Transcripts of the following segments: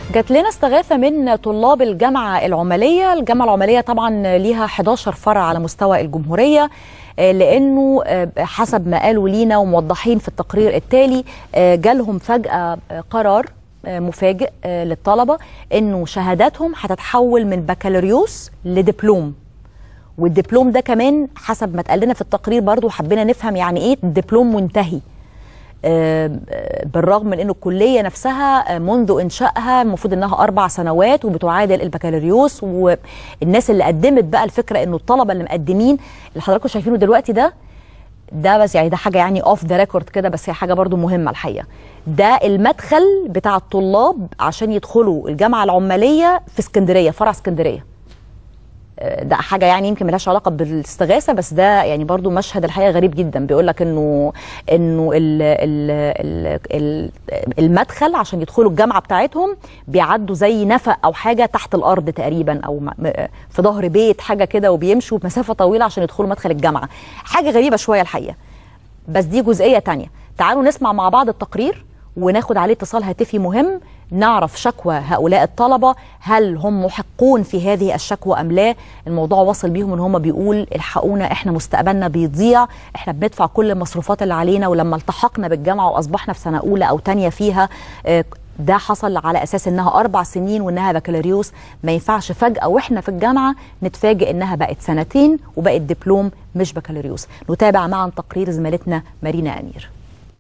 جات لنا استغاثة من طلاب الجامعة العمالية. الجامعة العمالية طبعا ليها 11 فرع على مستوى الجمهورية، لأنه حسب ما قالوا لينا وموضحين في التقرير التالي جالهم فجأة قرار مفاجئ للطلبة إنه شهاداتهم هتتحول من بكالوريوس لدبلوم، والدبلوم ده كمان حسب ما اتقال لنا في التقرير برضو حبينا نفهم يعني إيه دبلوم منتهي، بالرغم من انه الكليه نفسها منذ انشائها المفروض انها 4 سنوات وبتعادل البكالوريوس. والناس اللي قدمت بقى الفكره انه الطلبه اللي مقدمين اللي حضراتكم شايفينه دلوقتي ده بس يعني ده حاجه يعني اوف ذا ريكورد كده، بس هي حاجه برضو مهمه الحقيقه. ده المدخل بتاع الطلاب عشان يدخلوا الجامعه العماليه في اسكندريه، فرع اسكندريه. ده حاجه يعني يمكن ملهاش علاقه بالاستغاثه، بس ده يعني برضو مشهد الحقيقه غريب جدا. بيقول لك انه المدخل عشان يدخلوا الجامعه بتاعتهم بيعدوا زي نفق او حاجه تحت الارض تقريبا، او في ظهر بيت حاجه كده، وبيمشوا مسافه طويله عشان يدخلوا مدخل الجامعه. حاجه غريبه شويه الحقيقه، بس دي جزئيه تانية. تعالوا نسمع مع بعض التقرير وناخد عليه اتصال هاتفي مهم نعرف شكوى هؤلاء الطلبة، هل هم محقون في هذه الشكوى أم لا. الموضوع وصل بيهم ان هم بيقول الحقونا، احنا مستقبلنا بيضيع، احنا بندفع كل المصروفات اللي علينا، ولما التحقنا بالجامعة واصبحنا في سنة اولى او تانية فيها ده حصل على اساس انها 4 سنين وانها بكالوريوس. ما ينفعش فجأة واحنا في الجامعة نتفاجئ انها بقت 2 سنين وبقت دبلوم مش بكالوريوس. نتابع معا تقرير زميلتنا مارينا أمير.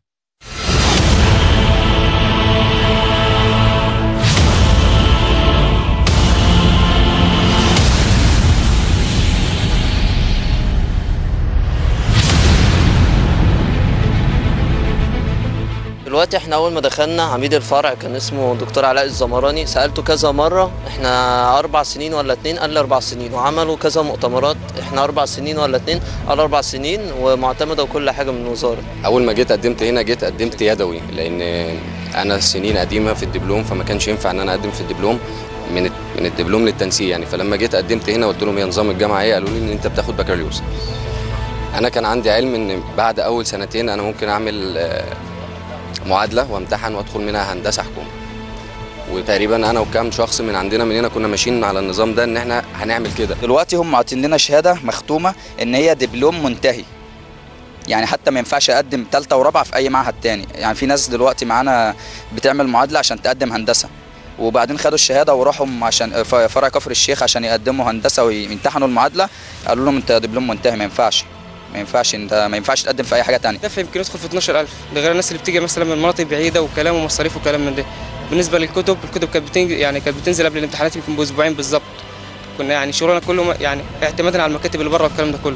دلوقتي احنا اول ما دخلنا عميد الفرع كان اسمه دكتور علاء الزمراني، سألته كذا مرة احنا 4 سنين ولا 2؟ قال لي 4 سنين، وعملوا كذا مؤتمرات احنا 4 سنين ولا 2؟ قال 4 سنين ومعتمدة وكل حاجة من الوزارة. اول ما جيت قدمت هنا قدمت يدوي، لان انا سنين قديمة في الدبلوم، فما كانش ينفع ان انا اقدم في الدبلوم من الدبلوم للتنسيق يعني. فلما جيت قدمت هنا قلت لهم يا نظام الجامعة ايه، قالوا لي ان انت بتاخد بكالوريوس. انا كان عندي علم ان بعد اول 2 سنين انا ممكن اعمل معادله وامتحن وادخل منها هندسه حكومه، وتقريبا انا وكام شخص من عندنا مننا كنا ماشيين على النظام ده ان احنا هنعمل كده. دلوقتي هم عاطين لنا شهاده مختومه ان هي دبلوم منتهي، يعني حتى ما ينفعش اقدم 3 ورابعه في اي معهد تاني. يعني في ناس دلوقتي معانا بتعمل معادله عشان تقدم هندسه، وبعدين خدوا الشهاده وراحوا عشان فرع كفر الشيخ عشان يقدموا هندسه ويمتحنوا المعادله، قالوا لهم انت دبلوم منتهي، ما ينفعش انت ما ينفعش تقدم في اي حاجه ثانيه. دفع يمكن يدخل في 12000، ده غير الناس اللي بتيجي مثلا من مناطق بعيده وكلام ومصاريف وكلام من ده. بالنسبه للكتب، كانت بتنزل قبل الامتحانات يمكن باسبوعين بالظبط. كنا يعني شغلنا كله يعني اعتمادا على المكاتب اللي بره والكلام ده كله.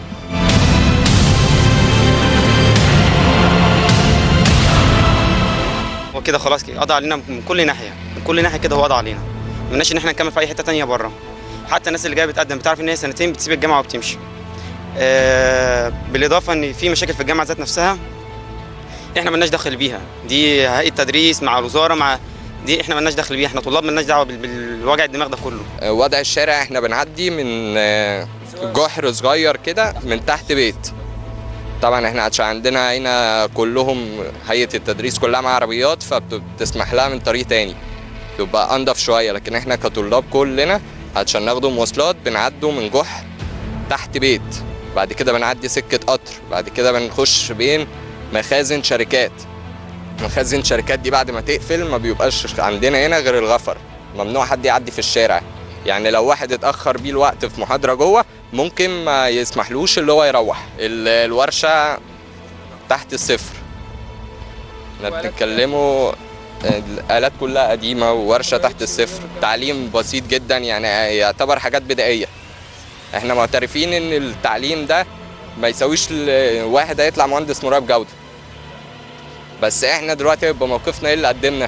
وكده خلاص قضى علينا من كل ناحيه كده، هو قضى علينا. ما لناش ان احنا نكمل في اي حته ثانيه بره. حتى الناس اللي جايه بتقدم بتعرف ان هي 2 سنين بتسيب الجامعه وبتمشي. بالاضافه ان في مشاكل في الجامعه ذات نفسها احنا مالناش دخل بيها، دي هيئه تدريس مع الوزاره دي احنا مالناش دخل بيها، احنا طلاب مالناش دعوه بالوجع الدماغ ده كله. وضع الشارع احنا بنعدي من جحر صغير كده من تحت بيت. طبعا احنا عشان عندنا هنا كلهم هيئه التدريس كلها مع عربيات، فبتسمح لها من طريق تاني تبقى انضف شويه، لكن احنا كطلاب كلنا عشان ناخدوا مواصلات بنعدوا من جحر تحت بيت، بعد كده بنعدي سكة قطر، بعد كده بنخش بين مخازن شركات. مخازن الشركات دي بعد ما تقفل ما بيبقاش عندنا هنا غير الغفر، ممنوع حد يعدي في الشارع. يعني لو واحد اتأخر بيه الوقت في محاضرة جوه ممكن ما يسمحلوش اللي هو يروح. الورشة تحت الصفر، احنا بنتكلموا الآلات كلها قديمة وورشة تحت الصفر، تعليم بسيط جدا يعني يعتبر حاجات بدائية. احنا معترفين ان التعليم ده ما يساويش واحد هيطلع مهندس مراقب جوده، بس احنا دلوقتي هيبقى موقفنا ايه اللي قدمنا؟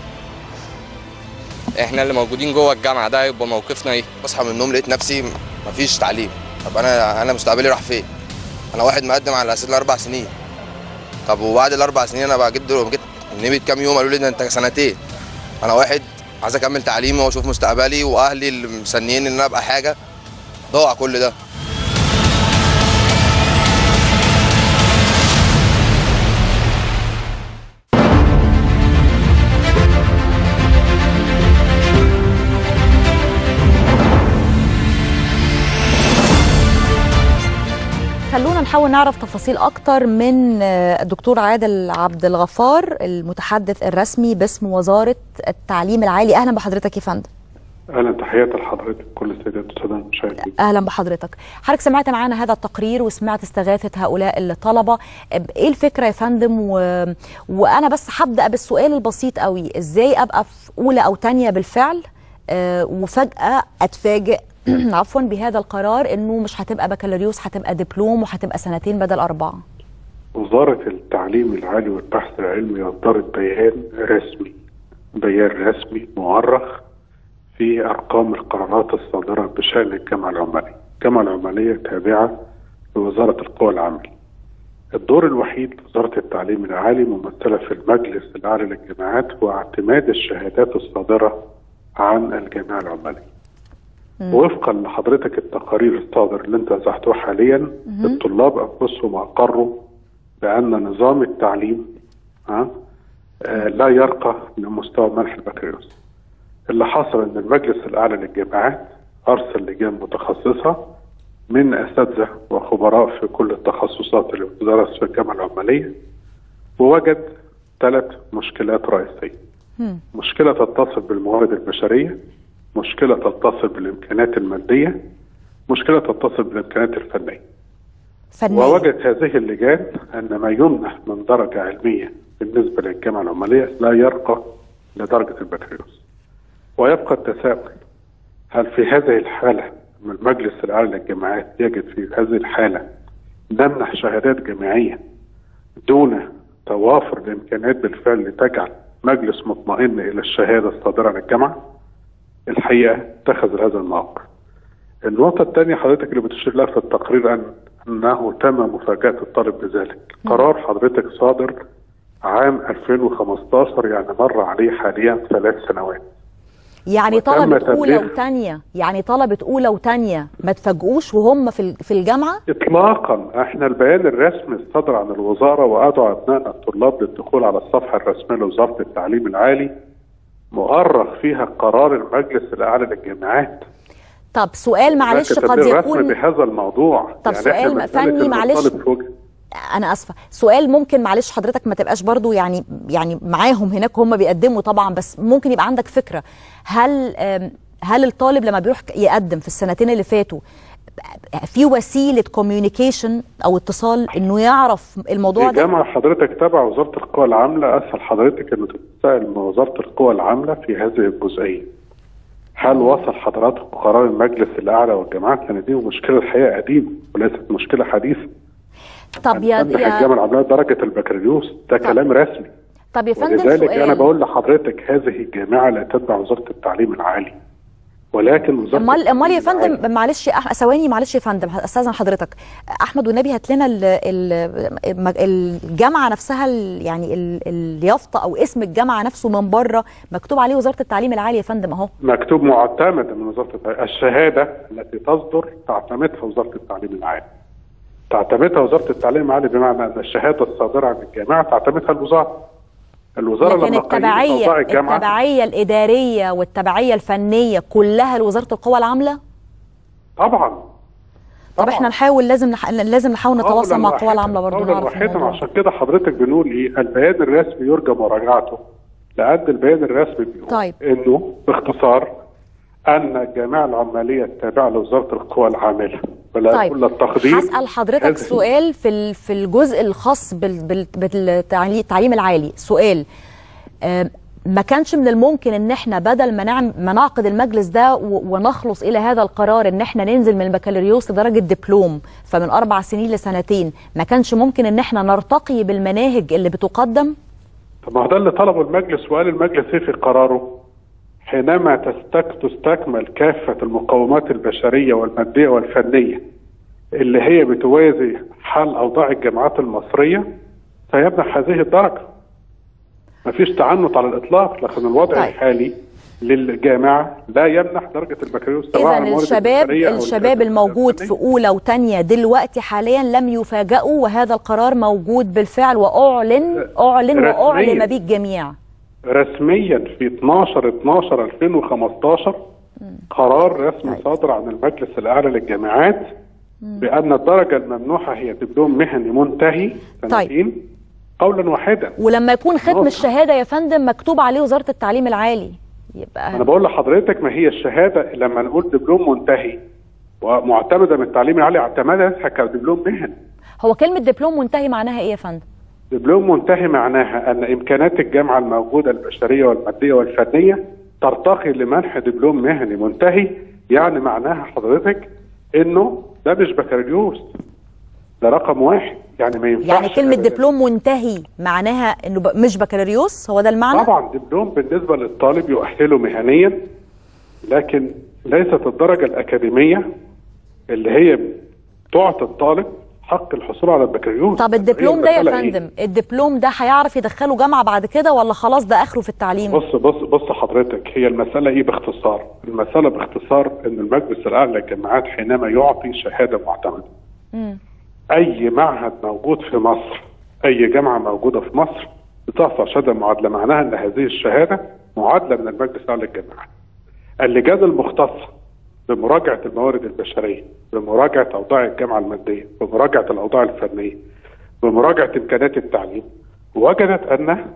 احنا اللي موجودين جوه الجامعه ده هيبقى موقفنا ايه؟ بصحى من النوم لقيت نفسي مفيش تعليم. طب انا مستقبلي راح فين؟ انا واحد مقدم على اساس 4 سنين. طب وبعد ال4 سنين انا بقى جيت نمت كام يوم قالوا لي ده انت 2 سنين. انا واحد عايز اكمل تعليمي واشوف مستقبلي، واهلي اللي مستنيين ان انا ابقى حاجه، ضاع كل ده. نحاول نعرف تفاصيل أكتر من الدكتور عادل عبد الغفار المتحدث الرسمي باسم وزارة التعليم العالي. أهلا بحضرتك يا فندم. اهلا، تحياتي لحضرتك كل السيدات والساده المشاهدين. اهلا بحضرتك. حضرتك سمعت معانا هذا التقرير وسمعت استغاثه هؤلاء الطلبه، ايه الفكره يا فندم؟ وانا بس هبدا بالسؤال البسيط قوي، ازاي ابقى في اولى او ثانيه بالفعل وفجاه اتفاجئ عفوا بهذا القرار انه مش هتبقى بكالوريوس، هتبقى دبلوم وهتبقى 2 بدل 4؟ وزاره التعليم العالي والبحث العلمي اصدرت بيان رسمي مؤرخ في أرقام القرارات الصادرة بشأن الجامعة العمالية. الجامعة العمالية تابعة لوزارة القوى العاملة. الدور الوحيد لوزارة التعليم العالي ممثلة في المجلس الأعلى للجامعات هو اعتماد الشهادات الصادرة عن الجامعة العمالية. وفقا لحضرتك التقارير الصادر اللي انت وزعتوها حاليا، الطلاب أنفسهم أقروا بأن نظام التعليم لا يرقى لمستوى منح البكالوريوس. اللي حصل ان المجلس الاعلى للجامعات ارسل لجان متخصصه من اساتذه وخبراء في كل التخصصات اللي بتدرس في الجامعه العماليه، ووجد 3 مشكلات رئيسيه. مشكله تتصل بالموارد البشريه، مشكله تتصل بالامكانيات الماديه، مشكله تتصل بالامكانيات الفنيه. ووجدت هذه اللجان ان ما يمنح من درجه علميه بالنسبه للجامعه العماليه لا يرقى لدرجه البكالوريوس. ويبقى التساؤل، هل في هذه الحالة من المجلس الأعلى للجامعات يجد في هذه الحالة نمنح شهادات جامعية دون توافر الإمكانيات بالفعل لتجعل مجلس مطمئن إلى الشهادة الصادرة عن الجامعة؟ الحقيقة اتخذ هذا الموقف. النقطة الثانية حضرتك اللي بتشير لها في التقرير أنه تم مفاجأة الطالب بذلك. قرار حضرتك صادر عام 2015، يعني مر عليه حاليا 3 سنوات. يعني طلبة أولى وثانية، يعني طلبة أولى وثانية ما تفاجئوش وهم في الجامعة؟ إطلاقا. احنا البيان الرسمي الصادر عن الوزارة وأدعو أبنائنا الطلاب للدخول على الصفحة الرسمية لوزارة التعليم العالي، مؤرخ فيها قرار المجلس الأعلى للجامعات. طب سؤال معلش قد يكون بهذا الموضوع. طب يعني سؤال فني معلش، أنا آسفة، سؤال ممكن معلش حضرتك ما تبقاش برضو يعني معاهم هناك هم بيقدموا طبعا، بس ممكن يبقى عندك فكرة، هل الطالب لما بيروح يقدم في السنتين اللي فاتوا في وسيلة كوميونيكيشن أو اتصال إنه يعرف الموضوع ده؟ جامعة حضرتك تبع وزارة القوى العاملة، أسأل حضرتك إنه تتساءل من وزارة القوى العاملة في هذه الجزئية. هل وصل حضراتكم قرار المجلس الأعلى والجامعات؟ لأن دي مشكلة الحقيقة قديمة وليست مشكلة حديثة. طب يا الجامعة العمالية درجة البكالوريوس ده كلام رسمي. طب يا فندم ولذلك أنا بقول لحضرتك هذه الجامعة لا تتبع وزارة التعليم العالي، ولكن وزارة امال يا فندم معلش ثواني معلش يا فندم استاذن حضرتك احمد والنبي هات لنا الجامعه نفسها يعني اليافطه او اسم الجامعه نفسه من بره مكتوب عليه وزاره التعليم العالي يا فندم اهو. مكتوب معتمد من وزاره التعليم. الشهاده التي تصدر تعتمدها وزاره التعليم العالي. تعتمدها وزاره التعليم العالي بمعنى ان الشهاده الصادره عن الجامعه تعتمدها الوزاره. لكن التبعية الإدارية والتبعية الفنية كلها لوزارة القوى العاملة؟ طبعا. طب احنا نحاول لازم نحاول نتواصل مع القوى العاملة برضه نعرف واحدا. عشان كده حضرتك بنقول ايه؟ البيان الرسمي يرجى مراجعته، لأن البيان الرسمي بيقول انه باختصار ان الجامعة العمالية التابعة لوزارة القوى العاملة ولا كل التقدير. هسأل حضرتك سؤال في الجزء الخاص بالتعليم العالي، سؤال ما كانش من الممكن ان احنا بدل ما نعقد المجلس ده ونخلص الى هذا القرار ان احنا ننزل من البكالوريوس لدرجة دبلوم فمن 4 سنين ل2، ما كانش ممكن ان احنا نرتقي بالمناهج اللي بتقدم؟ طب ما ده اللي طلبه المجلس، وقال المجلس ايه في قراره؟ حينما تستكمل كافة المقومات البشرية والمادية والفنية اللي هي بتوازي حال أوضاع الجامعات المصرية سيمنح هذه الدرجة. مفيش تعنت على الإطلاق، لكن الوضع الحالي للجامعة لا يمنح درجة البكالوريوس. إذن الشباب الموجود في أولى وثانية دلوقتي حاليا لم يفاجئوا، وهذا القرار موجود بالفعل وأعلن وأعلم به الجميع رسميا في 12/12/2015 قرار رسمي صادر عن المجلس الأعلى للجامعات بان الدرجه الممنوحه هي دبلوم مهني منتهي سنتين قولا واحدا. ولما يكون ختم الشهاده يا فندم مكتوب عليه وزاره التعليم العالي يبقى انا بقول لحضرتك ما هي الشهاده لما نقول دبلوم منتهي ومعتمده من التعليم العالي اعتمادها كدبلوم مهني. هو كلمه دبلوم منتهي معناها ايه يا فندم؟ دبلوم منتهي معناها ان امكانات الجامعه الموجوده البشريه والماديه والفنيه ترتقي لمنح دبلوم مهني منتهي. يعني معناها حضرتك انه ده مش بكالوريوس، ده رقم واحد. يعني ما ينفعش. يعني كلمه دبلوم منتهي معناها انه مش بكالوريوس، هو ده المعنى؟ طبعا دبلوم بالنسبه للطالب يؤهله مهنيا، لكن ليست الدرجه الاكاديميه اللي هي تعطي الطالب حق الحصول على البكالوريوس. طب الدبلوم ده يا فندم الدبلوم ده هيعرف يدخله جامعه بعد كده ولا خلاص ده اخره في التعليم؟ بص حضرتك، هي المساله ايه باختصار؟ المساله باختصار ان المجلس الاعلى للجامعات حينما يعطي شهاده معتمده اي معهد موجود في مصر، اي جامعه موجوده في مصر بتحصل شهاده معادله، معناها ان هذه الشهاده معادله من المجلس الاعلى للجامعات. اللجان المختصه بمراجعه الموارد البشريه، بمراجعه اوضاع الجامعه الماديه، بمراجعه الاوضاع الفنيه، بمراجعه امكانيات التعليم، وجدت ان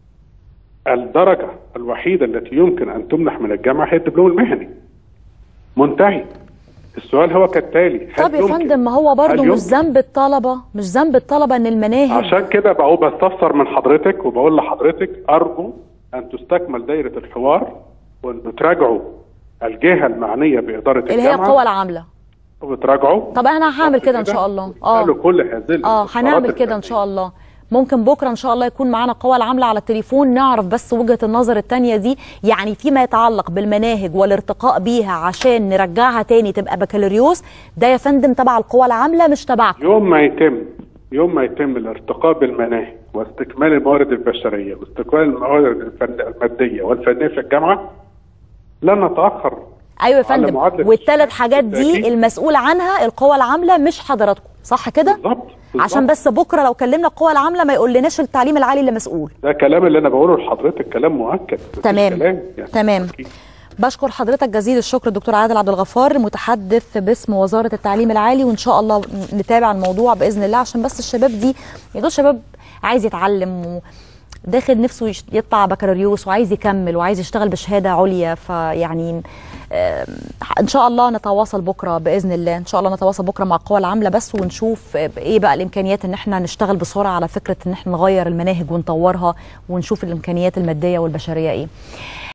الدرجه الوحيده التي يمكن ان تمنح من الجامعه هي الدبلوم المهني منتهي. السؤال هو كالتالي: طب يا فندم ما هو برضه مش ذنب الطلبه ان المناهج. عشان كده بقول بستفسر من حضرتك وبقول لحضرتك ارجو ان تستكمل دايره الحوار وان تراجعوا الجهه المعنيه باداره اللي الجامعه هي القوى العامله وتراجعوا. طب انا هعمل كده ان شاء الله. كل هذه هنعمل كده ان شاء الله. ممكن بكره ان شاء الله يكون معانا القوى العامله على التليفون نعرف بس وجهه النظر الثانيه دي، يعني فيما يتعلق بالمناهج والارتقاء بيها عشان نرجعها تاني تبقى بكالوريوس. ده يا فندم تبع القوى العامله مش تبعكم. يوم ما يتم الارتقاء بالمناهج واستكمال الموارد البشريه واستكمال الموارد الماديه والفنيه في الجامعه لن نتاخر. ايوه يا فندم، والثلاث حاجات دي المسؤول عنها القوى العامله مش حضراتكم، صح كده؟ بالظبط. عشان بس بكره لو كلمنا القوى العامله ما يقولناش التعليم العالي اللي مسؤول. ده كلام اللي انا بقوله لحضرتك كلام مؤكد. تمام يعني تمام. بشكر حضرتك جزيل الشكر الدكتور عادل عبد الغفار متحدث باسم وزاره التعليم العالي، وان شاء الله نتابع الموضوع باذن الله عشان بس الشباب دي دول شباب عايز يتعلم وداخل نفسه يطلع بكالوريوس وعايز يكمل وعايز يشتغل بشهاده عليا. فيعني ان شاء الله نتواصل بكره باذن الله، ان شاء الله نتواصل بكره مع القوى العامله بس ونشوف ايه بقى الامكانيات ان احنا نشتغل بسرعه على فكره ان احنا نغير المناهج ونطورها ونشوف الامكانيات الماديه والبشريه ايه.